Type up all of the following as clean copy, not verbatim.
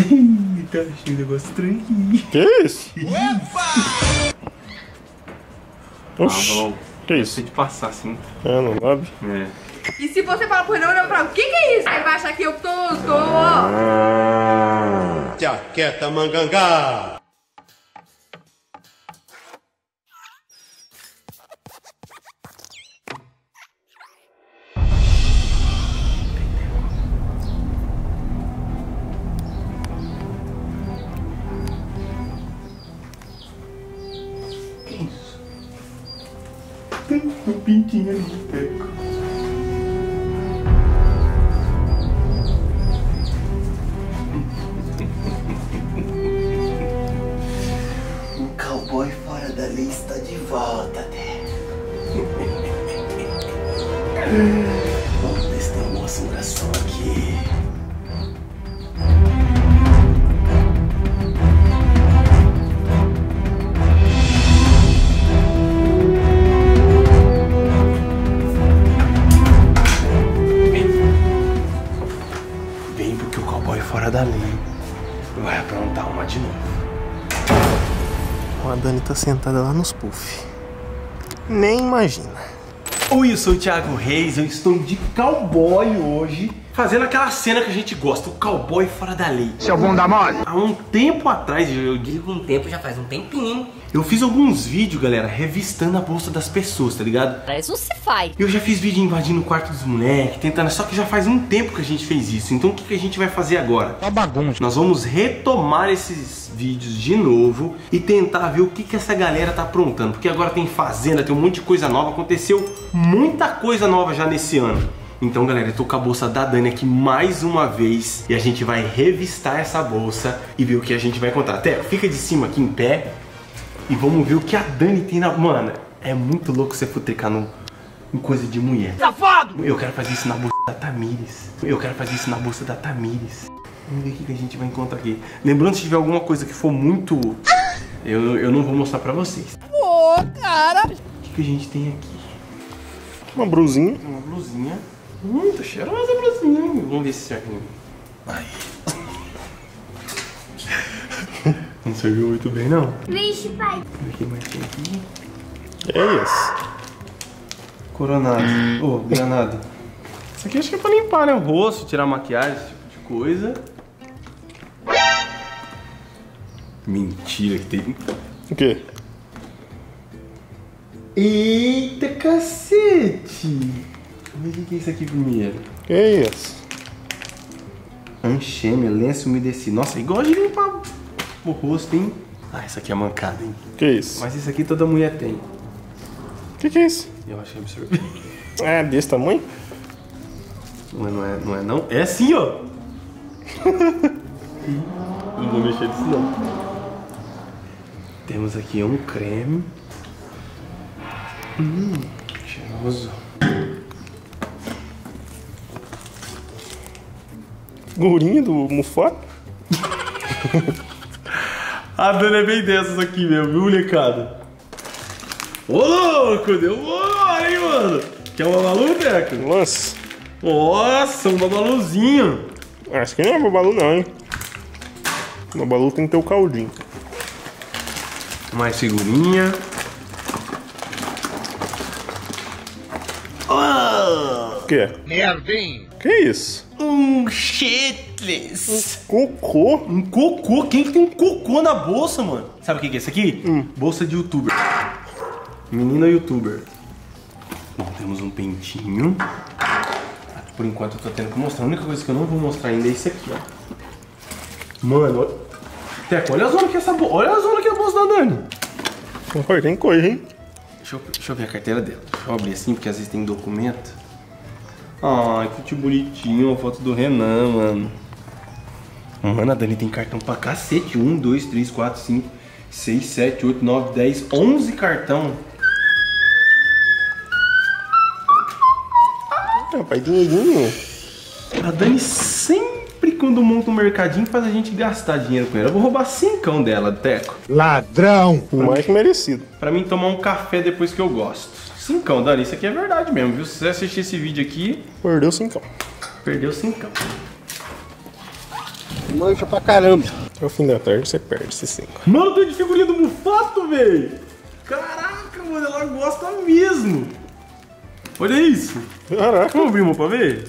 Tá achando um negócio estranho aqui. Que isso? Oxi, que isso? Tem de passar assim. É, não sabe? É. E se você falar pro Renan, olhando pra o que é isso? Aí vai achar que eu tô Jaqueta mangangá. Tem um pintinho ali, Teco. O cowboy fora da lei está de volta, Teco. Vamos ver se tem alguma assombração aqui. Vem porque o cowboy fora da lei vai aprontar uma de novo. A Dani tá sentada lá nos puff. Nem imagina. Oi, eu sou o Thiago Reis, eu estou de cowboy hoje, fazendo aquela cena que a gente gosta, o cowboy fora da lei. Seu bunda mole. Há um tempo atrás, eu digo um tempo, já faz um tempinho, eu fiz alguns vídeos, galera, revistando a bolsa das pessoas, tá ligado? Pra isso se faz. Eu já fiz vídeo invadindo o quarto dos moleques, tentando, só que já faz um tempo que a gente fez isso. Então o que a gente vai fazer agora? Uma bagunça. Nós vamos retomar esses vídeos de novo e tentar ver o que essa galera tá aprontando. Porque agora tem fazenda, tem um monte de coisa nova, aconteceu muita coisa nova já nesse ano. Então, galera, eu tô com a bolsa da Dani aqui mais uma vez e a gente vai revistar essa bolsa e ver o que a gente vai encontrar. Até fica de cima aqui em pé e vamos ver o que a Dani tem na... Mano, é muito louco você futricar em coisa de mulher. Safado! Eu quero fazer isso na bolsa da Tamires. Eu quero fazer isso na bolsa da Tamires. Vamos ver o que a gente vai encontrar aqui. Lembrando, se tiver alguma coisa que for muito... Eu não vou mostrar pra vocês. Pô, cara. O que a gente tem aqui? Uma brusinha. Uma blusinha. Tá cheirosa a blusinha, hein? Vamos ver se serve. Aí. Não serviu muito bem, não. Vixe, pai. O que mais tem aqui? É isso. Coronado. Ô, granada. Isso aqui acho que é pra limpar, né? O rosto, tirar a maquiagem, esse tipo de coisa. Mentira que tem. O quê? Eita cacete! Deixa eu ver o que é isso aqui primeiro. Que é isso? Ancheme, lenço umedecido. Nossa, é igual de limpar o rosto, hein? Ah, isso aqui é mancada, hein? Que é isso? Mas isso aqui toda mulher tem. Que é isso? Eu achei absurdo. É desse tamanho? Mas não é não? É assim, ó! Não vou mexer nisso não. Temos aqui um creme. Cheiroso. Figurinha do Mufato? A Dani é bem dessas aqui mesmo, viu, molecada? Ô, louco! Deu boa, hein, mano? Quer uma Babalu, Deca? Lance. Nossa, um Babaluzinho. Ah, isso aqui não é Babalu não, hein? Babalu tem que ter o caldinho. Mais figurinha. O que é? Merdinho. Que é isso? Um shitless. Cocô? Um cocô? Quem que tem um cocô na bolsa, mano? Sabe o que é isso aqui? Bolsa de youtuber. Menina youtuber. Bom, temos um pentinho. Por enquanto eu tô tendo que mostrar. A única coisa que eu não vou mostrar ainda é isso aqui, ó. Mano, olha. Teco, olha a zona que é essa bolsa. Olha a zona que é a bolsa da Dani. Oi, tem coisa, hein? Deixa eu ver a carteira dela. Deixa eu abrir assim, porque às vezes tem documento. Ai, que bonitinho, a foto do Renan, mano. Mano, a Dani tem cartão pra cacete. 1, 2, 3, 4, 5, 6, 7, 8, 9, 10, 11 cartão. Rapaz, dinheirinho. A Dani sempre, quando monta um mercadinho, faz a gente gastar dinheiro com ela. Eu vou roubar 5 dela, Teco. Ladrão. Mais que merecido. Pra mim tomar um café depois que eu gosto. 5, Dani, isso aqui é verdade mesmo, viu? Se você assistir esse vídeo aqui, Perdeu 5. perdeu 5. Mancha pra caramba. Até o fim da tarde você perde esses 5. Mano, tem de figurinha do Mufato, velho. Caraca, mano, ela gosta mesmo. Olha isso. Caraca. Vamos abrir uma pra ver?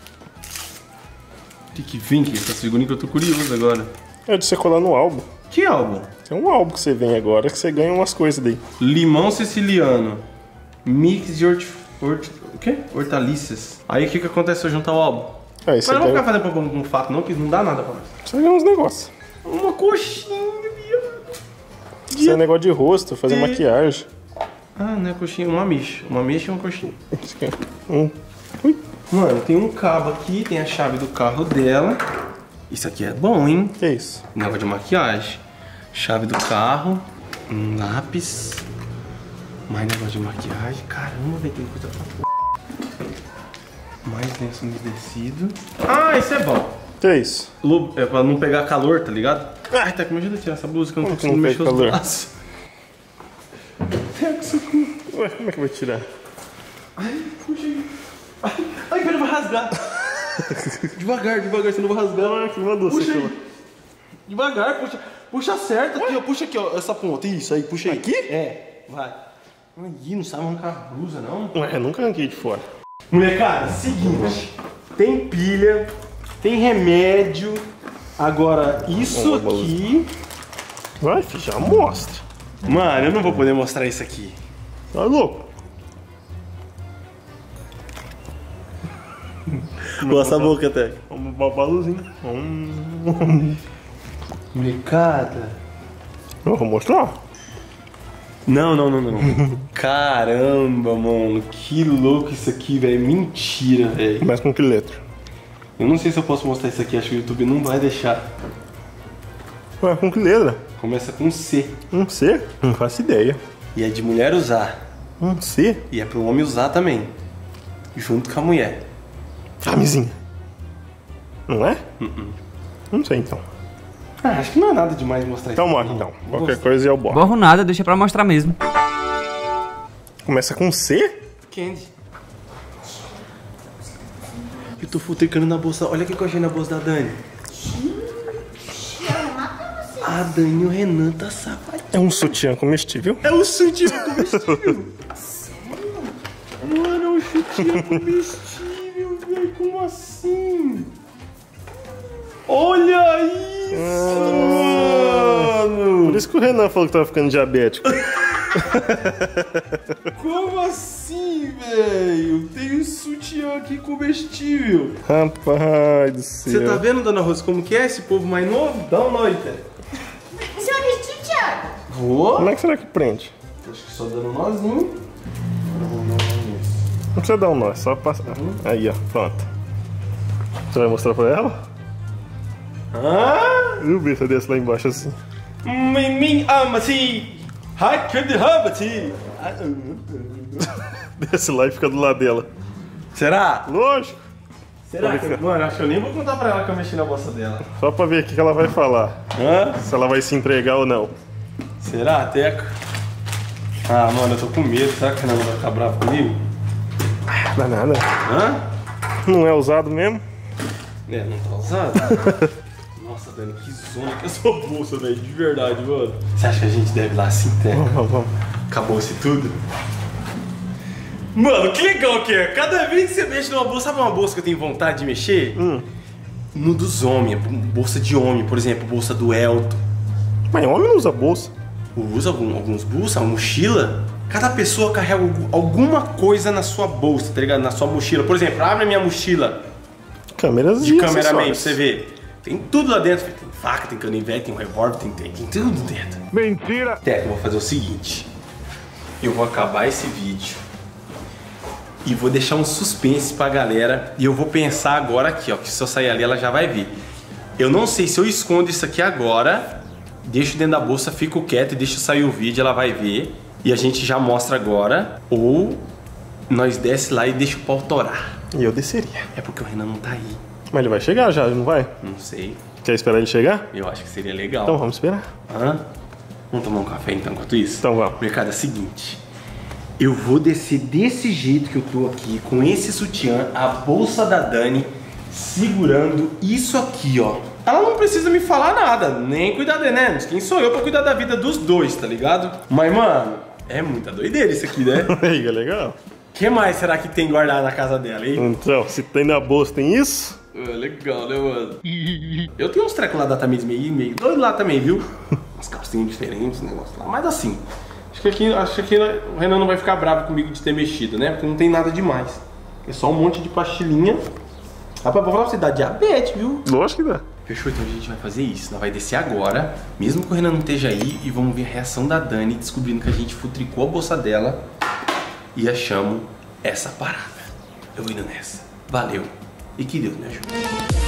O que vem aqui? Essa figurinha que eu tô curioso agora. É de você colar no álbum. Que álbum? Tem um álbum que você vem agora que você ganha umas coisas daí. Limão siciliano. Mix de hortaliças. Aí o que acontece se eu juntar o álbum? Aí Mas você não vou ficar ganha... fazendo pão com fato não, que não dá nada pra nós. Você ganha uns negócios. Uma coxinha, viado. Isso é negócio de rosto, fazer maquiagem. Ah, não é coxinha, uma ameixa. Uma ameixa e uma coxinha. Ui. Mano, tem um cabo aqui, tem a chave do carro dela. Isso aqui é bom, hein? Que isso? Negócio de maquiagem. Chave do carro, um lápis. Mais negócio de maquiagem. Caramba, velho, tem coisa pra p***. Mais lenço umedecido. Ah, isso é bom. Que isso? É pra não pegar calor, tá ligado? Ai, tá, me ajuda a tirar essa blusa que eu não tô Como que conseguindo não mexer pega os calor? braços. Ué, como é que eu vou tirar? Ai, puxa aí. Ai, pera, vai rasgar. Devagar, você não vai rasgar. Ah, que mandou Puxa você aí. falar. Devagar, puxa. Puxa certo aqui, ó. Puxa aqui, ó. Essa ponta. Isso aí, puxa aí. Aqui? É, vai. Aí, não sabe arrancar a blusa, não? Ué, nunca arranquei de fora. Molecada, seguinte. Tem pilha, tem remédio. Agora, isso Vamos, aqui... Vai, filho, já mostra. Mano, eu não vou poder mostrar isso aqui. Tá louco? Mostra a boca até. Vamos babaluzinho. Molecada. Eu vou mostrar. Não. Caramba, mano. Que louco isso aqui, velho. Mentira, velho. Mas com que letra? Eu não sei se eu posso mostrar isso aqui. Acho que o YouTube não vai deixar. Ué, com que letra? Começa com C. Um C? Não faço ideia. E é de mulher usar. Um C? E é pro homem usar também. Junto com a mulher. Camisinha. Não é? Não sei então. Ah, acho que não é nada demais mostrar Então isso. mostra então. Qualquer coisa eu borro. Borro nada, deixa pra mostrar mesmo. Começa com C? Candy. Eu tô futricando na bolsa. Olha o que eu achei na bolsa da Dani. A Dani e o Renan tá safadinho. É um sutiã comestível. É o sutiã comestível. Mano, é um sutiã comestível, velho. Como assim? Olha isso, mano. Por isso que o Renan falou que tava ficando diabético. Como assim, velho? Tem um sutiã aqui comestível. Rapaz do céu. Você tá vendo, dona Rosa, como que é esse povo mais novo? Dá uma noite. Você vai vestir, Thiago? Vou. Como é que será que prende? Acho que só dando um nozinho. Não precisa dar um nó, é só passar. Aí, ó, pronto. Você vai mostrar pra ela? Ah! Eu vi, você desce lá embaixo assim. Mim ama-se. Ai, que derrama-se. Desce lá e fica do lado dela. Será? Lógico. Será que... Mano, acho que eu nem vou contar pra ela que eu mexi na bolsa dela. Só pra ver o que ela vai falar. Hã? Se ela vai se entregar ou não. Será, Teco? Ah, mano, eu tô com medo. Será que a Renan vai ficar brava comigo? Não dá nada. Hã? Não é usado mesmo? É, não tá usado? Nossa, Dani, que zona que é essa bolsa, velho. De verdade, mano. Você acha que a gente deve ir lá assim, Teco? Vamos. Acabou-se tudo? Mano, que legal que é. Cada vez que você mexe numa bolsa, sabe uma bolsa que eu tenho vontade de mexer? No dos homens, bolsa de homem, por exemplo, bolsa do Elton. Mas homem não usa bolsa. Usa alguns bolsas, uma mochila. Cada pessoa carrega alguma coisa na sua bolsa, tá ligado? Na sua mochila. Por exemplo, abre a minha mochila Câmeras de e cameraman pra acessórios. você ver. Tem tudo lá dentro. Tem faca, tem canivete, tem um revólver, tem tudo dentro. Mentira! Teco, eu vou fazer o seguinte. Eu vou acabar esse vídeo e vou deixar um suspense pra galera. E eu vou pensar agora aqui, ó, que se eu sair ali ela já vai ver. Eu não sei se eu escondo isso aqui agora, deixo dentro da bolsa, fico quieto e deixo sair o vídeo, ela vai ver. E a gente já mostra agora. Ou nós desce lá e deixa o pau torar. E eu desceria. É porque o Renan não tá aí. Mas ele vai chegar já, não vai? Não sei. Quer esperar ele chegar? Eu acho que seria legal. Então vamos esperar. Hã? Vamos tomar um café então enquanto isso? Então vamos. Mercado, é o seguinte. Eu vou descer desse jeito que eu tô aqui, com esse sutiã, a bolsa da Dani, segurando isso aqui, ó. ela não precisa me falar nada, nem cuidar dele, né? Quem sou eu pra cuidar da vida dos dois, tá ligado? Mas, mano, é muita doideira isso aqui, né? Aí, é legal. O que mais será que tem guardado na casa dela, hein? Então, se tem na bolsa, tem isso? Legal, né, mano? Eu tenho uns trecos lá da Tamiz meio doido lá também, viu? Umas calcinhas diferentes, um negócio lá. Mas assim, acho que o Renan não vai ficar bravo comigo de ter mexido, né? Porque não tem nada demais. É só um monte de pastilhinha. Rapaz, vou falar pra você, dá diabetes, viu? Lógico que dá. Fechou? Então a gente vai fazer isso. Nós vai descer agora, mesmo que o Renan não esteja aí, e vamos ver a reação da Dani, descobrindo que a gente futricou a bolsa dela e achamos essa parada. Eu vou indo nessa. Valeu. E que Deus me ajude.